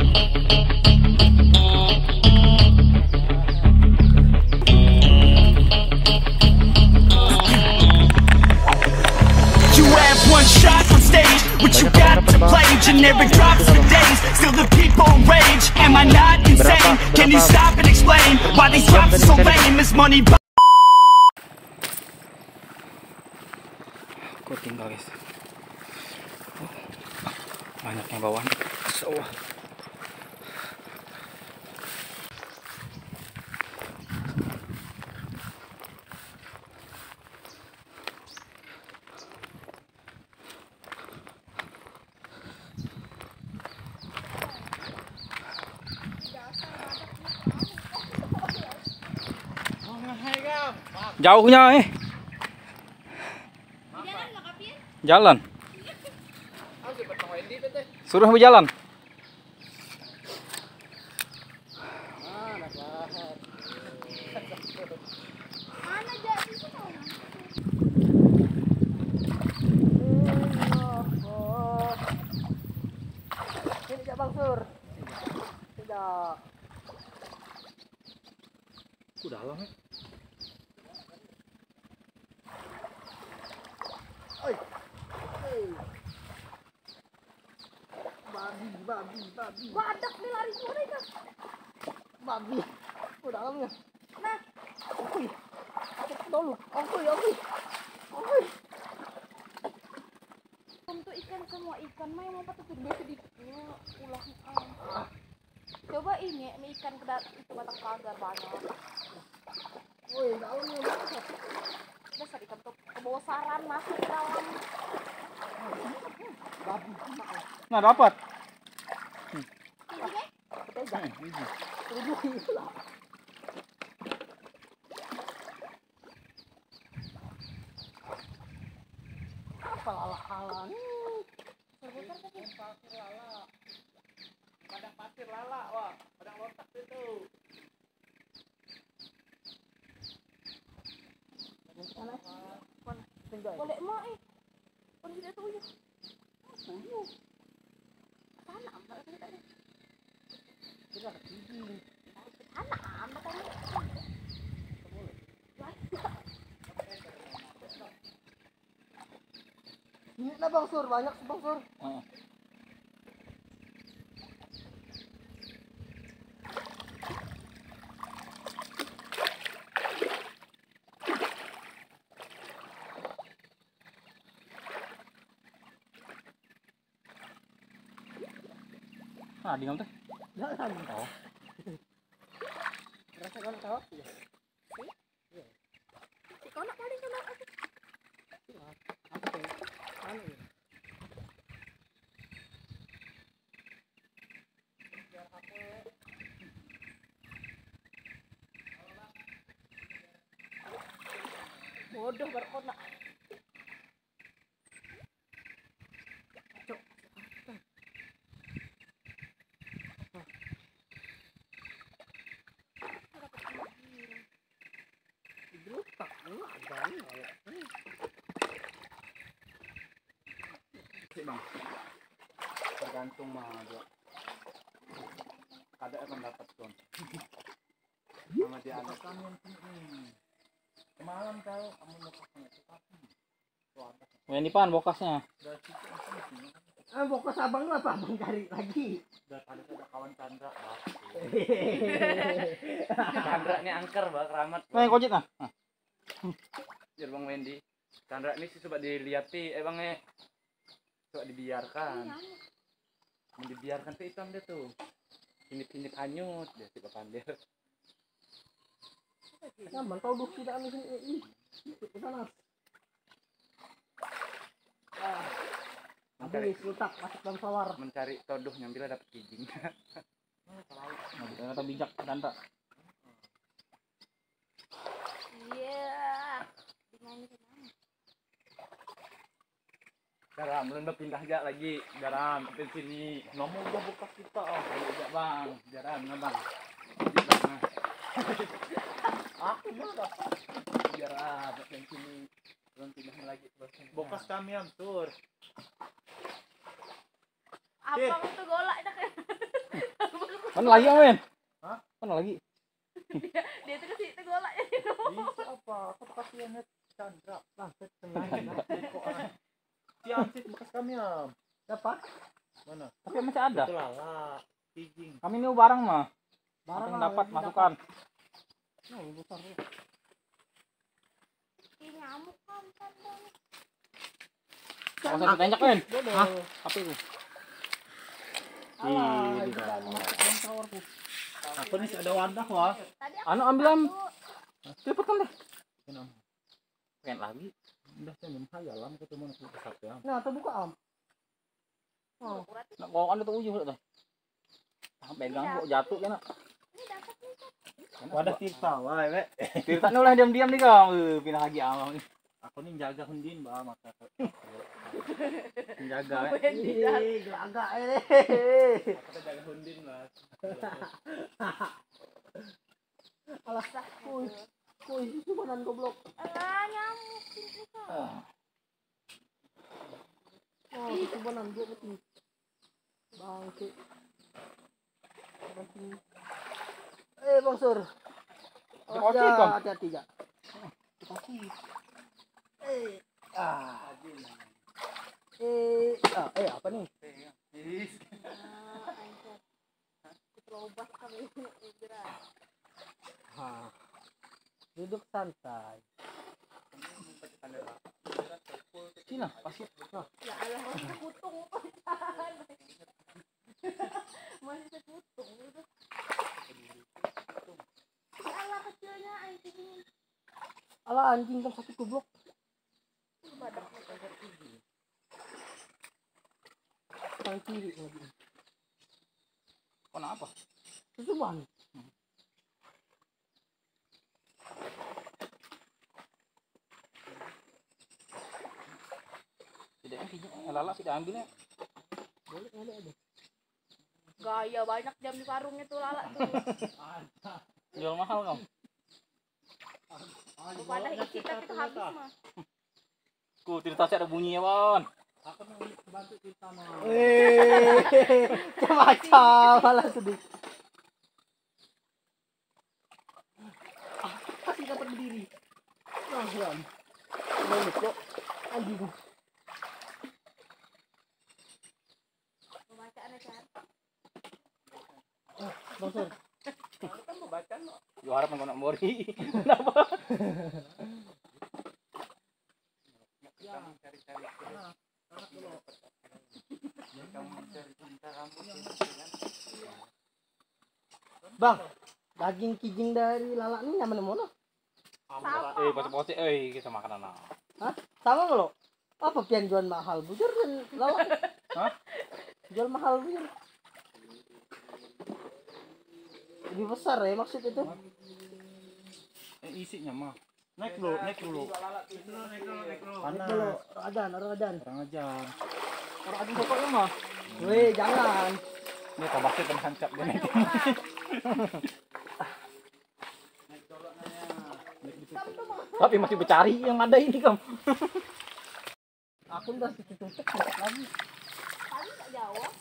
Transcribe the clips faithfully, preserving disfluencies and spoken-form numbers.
Generic drops for days, still the people rage. Am I not insane? Can you stop and explain why these drops are so lame? Is money aku tinggal guys. Oh, banyak yang bawah so. Jauhnya eh. Jalan. Suruh berjalan. Tidak Bang Sur. Tidak. Udah dalam ya. Oi. Hei. Babi, babi, babi. Badak nih lari semua itu. Babi. Udah dalamnya. Nah. Oi. Dulu. Ongkoy, ongkoy. Ongkoy. Untuk ikan semua ikan mah yang mau patut gede sedikitnya ulah ah. Coba ini ikan kedat itu batang pagar banyak. Woi, dalamnya banyak. Dasar ikan tuh kebosaran masuk ke dalam. Babi. Nah dapat. Ini Pegang. Rubuh lah. Apa lala-lala nih? Terbesar tapi Pasir lala. Padang pasir lala, wah, padang lotak itu. boleh emak eh. Pun tidak tuyul. Tuyul. Tanam enggak ada tadi. Tidak ada gigi. Tanam tadi. Ini lah Bang Sur, banyak Bang Sur. Heeh. Ah, di teh. Jangan. Oh. Rasakan kawat ya. Si konak paling konak aku. Apa tuh? Anu ya. Bodoh berkonak. Berutak, ada nih. Sih bang, tergantung mah dia. Kadang akan dapat tuan. Sama dia anak kamu yang penting. Semalam kau kamu mau pasang itu tapi. Yang di pan bokasnya. Ah, bokas abang apa abang cari lagi? Udah tadi ada kawan Chandra. Chandra ini angker bang, keramat. Nah, kojit nah. Biar Bang Wendy. Chandra ini sih coba dilihat eh bang eh. Coba dibiarkan. Mau dibiarkan tuh hitam dia tuh. Pinip-pinip hanyut dia si pandir. Nyaman kau duk tidak anu sini. Ih, panas. Ah. Mencari Habis letak masuk dalam sawar. mencari todoh nyambil dapat kijing. Nah, kata bijak Chandra. Iya. Dimana dimana? Garam, lu udah pindah aja lagi. Garam, ke sini. Nomor udah bekas kita. Oh, aja bang. Garam, nah bang. Nah. Aku mah dapat. Garam, ke sini. Belum pindah lagi. Bekas kami hancur. Abang tuh golak dah kan. Mana lagi men? Hah? Mana lagi? dia, dia tuh kasih tegolaknya itu. Bisa apa? Aku kasihan Chandra. Bangset sengaja. Si Ansit bekas kami am. Siapa? Mana? Tapi masih ada. Itu lala. Kijing. Kami ini barang mah. Barang Barang lah, dapat lagi masukan. Nah, besar ya. Ih, nyamuk kan kadang. Kalau saya banyak men. Hah? Apa itu? Alah, Ih, itu di kan bawah. masuk dalam towerku. Aku nih ada wadah wah. Tadi aku Anu ambil am. satu. Cepet kan deh. Kenapa? Pengen lagi. Udah saya belum hayal lah ketemu aku besar ya. Nah, atau buka am. Oh, Berarti Nak bawa anu tuh ujung tuh. Ah, pegang kok jatuh kan. ini dapat nih kan. wadah tirta wah, Wek. Tirta nulah diam-diam nih kau. Eh, pindah lagi awal. Aku nih jaga hundin bah maka. Penjaga. Apa yang tidak? Ih, gelaga eh. Aku jaga hundin lah. Alah, kuy. Kuy, itu manan goblok. Alah, nyamuk ini kan. Oh, itu manan gua betul. Bangke. Bangke. Eh, Bang Sur. Oh, Kasih, Kom. hati-hati ya. Kasih. Eh, ah. Eh, ah, eh apa nih? Ah, anjir. Terobas kami gerak. Hah. Duduk santai. Sini pasir. Nah, Ya Allah, masih sekutung pacaran. Masih sekutung gitu. Ya Allah, kecilnya anjing ini. alah anjing kan sakit goblok. Badak. Tangan kiri lagi. Kenapa? Susuban. Tidak yang kijing, lala tidak ambilnya. Boleh ada ada. Gaya banyak jam di karungnya tuh lala tuh. Jual mahal dong. Pada isi tapi tuh habis mah. Ku tidak tahu ada bunyinya, Bon. Aku mau bantu kita mah. Eh, macam malah sedih. Ah, kasih dapat berdiri. Nah, ya. Mau kok anjing. Pembacaan ya kan. Ah, Bang Sur. Kalau kan membaca no. Yo harap nak mori. Kenapa? Kamu cari-cari. Kamu cari cinta kamu. Bang, daging kijing dari lala ini nyaman mana? Sama. Eh, pose-pose eh kita makan anak. Hah? Sama nggak lo? Apa pian jual mahal bujur dan lala? Hah? Jual mahal bujur. Lebih besar ya maksud itu? Eh isinya mah. Naik dulu, naik dulu. Naik dulu, naik dulu, naik dulu. Naik dulu, Ramadan, Ramadan. Orang aja. Orang aja pokoknya mah. Weh, jangan. Ini tabaknya kan hancap dia naik. Tapi masih bercari yang ada ini kamu. Aku udah tutup lagi. Tadi nggak jawab.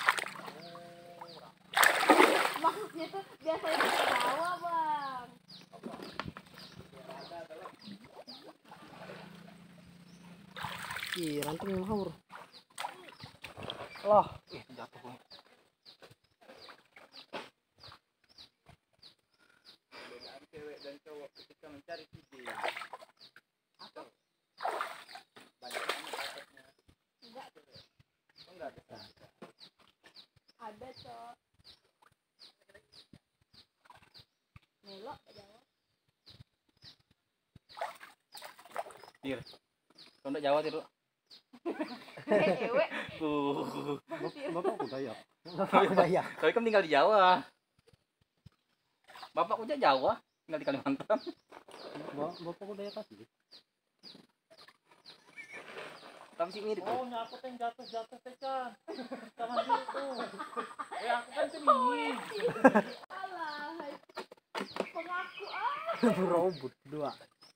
Maksudnya tuh biasanya bisa jawab bang. Ih, ranting yang haur. Loh, ih jatuh gue. Bedaan cewek dan cowok ketika mencari ide. Apa? Banyak kamu dapatnya. Enggak. Enggak ada. Ada cok. Melok nggak jawab. Tir. Kau enggak Jawa Tir. Cewek. Tuh. Bapak aku Dayak. Bapak aku Dayak. Kau kan tinggal di Jawa. Bapakku aja Jawa, tinggal di Kalimantan. Bapak aku Dayak kasih. Tapi sih mirip. Oh, nyakut yang jatuh-jatuh tekan. Sama gitu. Ya aku kan sendiri. Alah. Pengaku ah. Robot dua.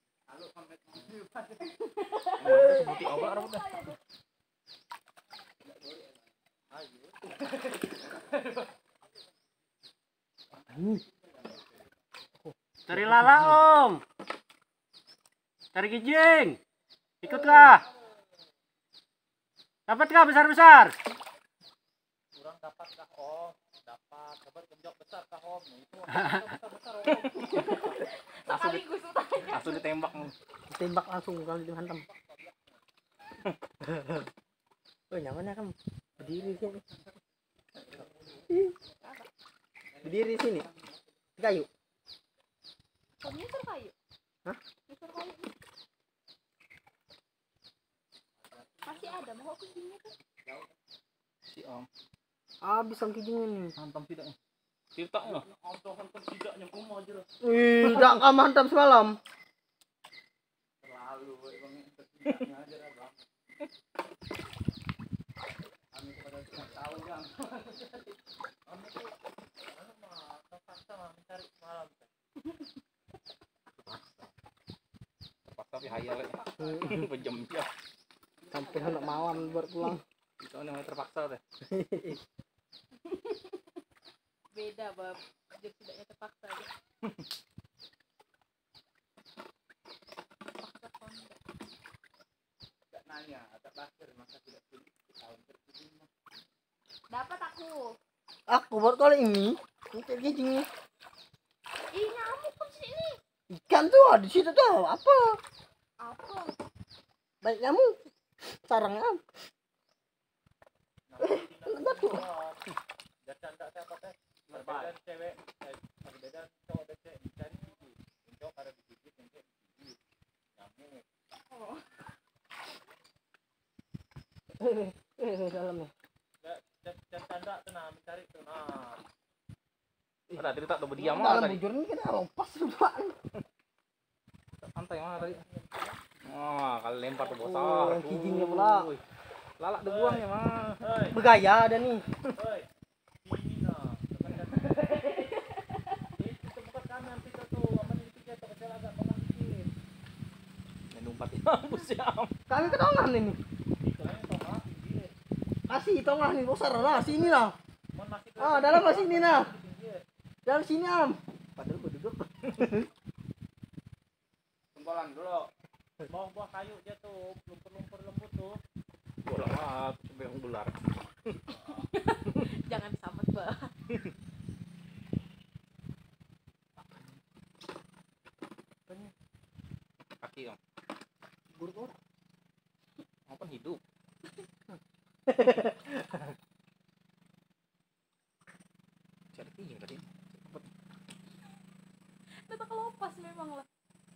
Sebuti obat orang udah. Cari lala om. Cari kijing. Ikutkah? Dapatkah besar-besar? Kurang dapat kah om? Dapat. Dapat genjok besar kah om? Itu besar-besar om. Langsung, di, Sekaligus utanya. langsung ditembak. Tembak langsung kalau dihantam. Oh, nyamannya kan berdiri sini. Berdiri sini. Di kayu. Kau nyisir kayu? Hah? Nyisir kayu nih. Masih ada, mau aku gini tuh. Si om. Habis ang kijing ini. Hantam tidak. Ceritanya. Hantam hantam tidaknya kamu aja. Wih, tidak kamu hantam semalam. Terlalu bang. Tidaknya aja lah bang. Kami kepada tahu bang. Kami tuh anu mah terpaksa mencari semalam. Terpaksa. Terpaksa tapi hayal ya. Berjam-jam. Sampai anak malam baru pulang. Itu namanya terpaksa deh. Beda bab. Jadi tidaknya terpaksa aja. Terpaksa kondak. Tidak nanya, tak lahir masa tidak pilih tahun terpilih. Dapat aku. Aku baru kali ini. Untuk kijing. Ih, nyamuk pun sini. Ikan tuh ada di situ tuh. Apa? Apa? Baik nyamuk. Sarangnya. Enggak tuh. Dan canda siapa teh? Perbedaan cewek, eh, perbedaan cowok dan cewek mencari gigi. Cowok ada digigit, yang cewek digigit. Nyamuk. Oh. Eh, eh, dalamnya. Dan dan canda tuh nah mencari tuh nah. Ada cerita tuh berdiam Dalam tadi. bujur ini kan rompas lupa. Santai mana tadi? Oh, kali lempar tuh bos. Oh, yang kijingnya pula. Lalak tuh buang ya mah. Bergaya ada nih. Hei, ini nah. Itu bukan kanan kita tuh, aman itu kita kecil agak tengah dikit. Main umpat ya, bos ya. Kami ke tengah ini. Soalnya tengah tinggi. Masih tengah nih besar lah sini lah. Mon masih ke Ah, dalam masih ini nah. tinggi. Dalam sini am. Padahal gua duduk. Tengkolan dulu. Mau buah kayu dia tuh, lumpur-lumpur lembut tuh. Bola mah sebelum dolar. Jangan sambat, Mbak. Kaki om. Gur-gur. Apa hidup? Cari kijing tadi. Tetap kelopas memang lah.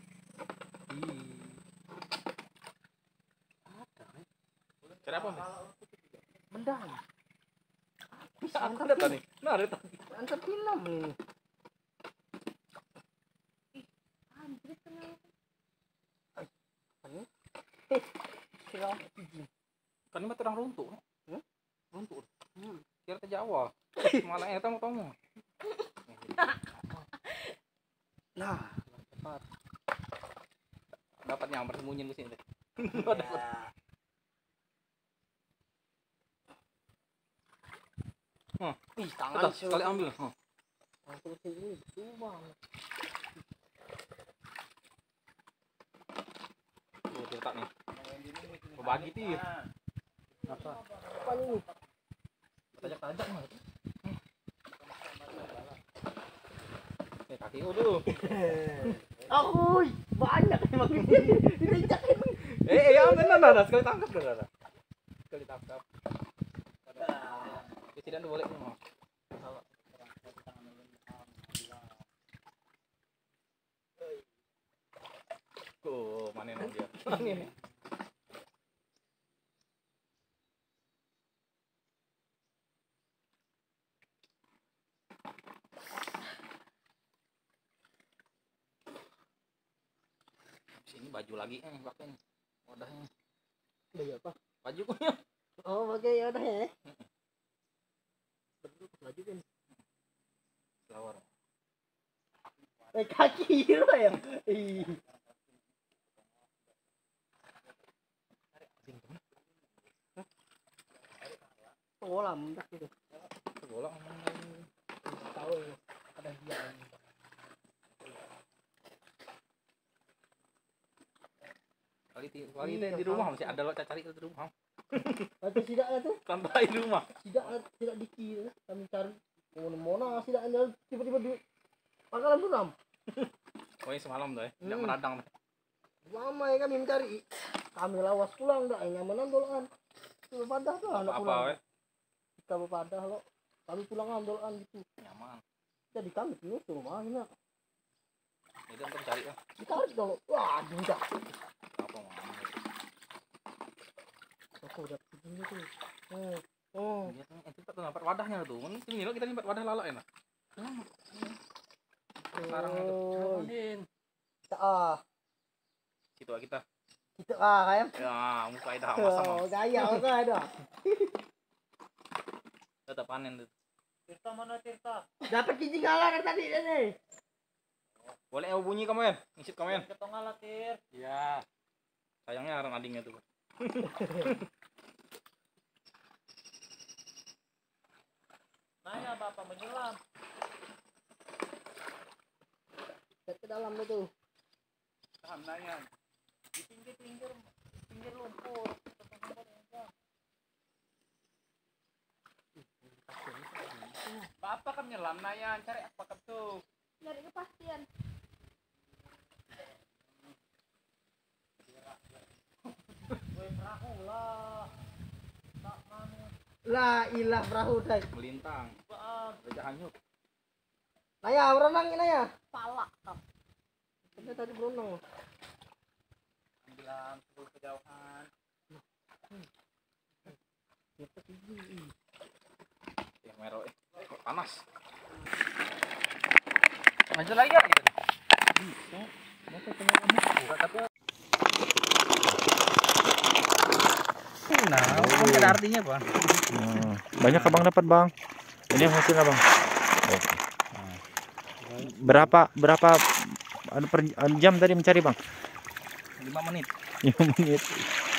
Ada kan? Cari apa nih? Mendang. Bisa aku ada tadi. Nah ada tadi. Antar film ini. Anjir kenapa? Silau kijing. Kan ini mah terang runtuh. Hmm? Runtuh. Hmm. Kira ke Jawa. Malah eta mau tamu. Nah, Dapat. Dapat nyamper sembunyiin di sini. Dapat. Hah, ih tangan betul, sekali ambil. Hah. Langsung sini betul banget. Tuh cerita nih. Berbagi tir. Apa? Apa ini? Tajak-tajak mah. Eh kaki udah. Aku banyak emang ini. Diinjak ini. Eh, ya benar benar sekali tangkap benar. Sekali tangkap. Ya tidak boleh semua. Oh, mana dia? Ini. Sini baju lagi eh pakainya. Wadahnya. Baju apa? Baju punya. Oh, pakai ya udah ya. Betul baju kan. Lawar. Eh kaki lo ya. Ih. Kolam dak itu. Bola Tahu ya. Ada dia. Kualiti, kualiti di rumah masih ada lo cari di rumah. Atau tidak ada tuh, Sampai di rumah. tidak tidak dikira. Kami cari mana tidak ada tiba-tiba di pangkalan Bunam. Oh ini semalam tuh ya, tidak Hmm. meradang. Lama ya kami mencari. Kami lawas pulang dah, nyamanan dolan. Coba padah tuh anak Apa pulang. weh? Kita berpadah lo. Kami pulang dolan gitu. Nyaman. Jadi kami tuh tuh rumahnya. Itu untuk cari ya. Ditarik dong. Wah, tidak. Apa mau? Aku udah begini tuh. Hmm. Oh. Iya tuh, itu tuh dapat wadahnya tuh. Ini sini lo kita dapat wadah lalak enak. Sekarang itu. Oh. Din. Ah, Situ kita. kita ah kayak. Ya, muka dah masam. Oh, gaya apa ada? Tetap panen tuh. Tirta mana Tirta? Dapat cincin galar tadi ini. Boleh eu bunyi kamu ya? Ngisip kamu ya? Ketongala Tir. Iya. Sayangnya orang adingnya tuh. Nanya Bapak menyelam. Lihat ke dalam tuh. Tahan nanya. Di pinggir-pinggir pinggir lumpur. Bapak kan nyelam nanya cari apa kan tuh? Nyari kepastian. La ilah perahu dai. Melintang. Raja hanyut. Naya berenang ini ya. Pala. Kita tadi berenang. Ambilan sepuluh kejauhan. Yang merah eh. Kok panas. Maju lagi ya gitu. Bisa. Masa kena kamu? Buka tapi. Nah, kan ada artinya, Bang. Hmm, banyak abang dapat bang. Ini yang hasil abang. Oke. Berapa berapa anu per anu jam tadi mencari bang? lima menit. lima menit.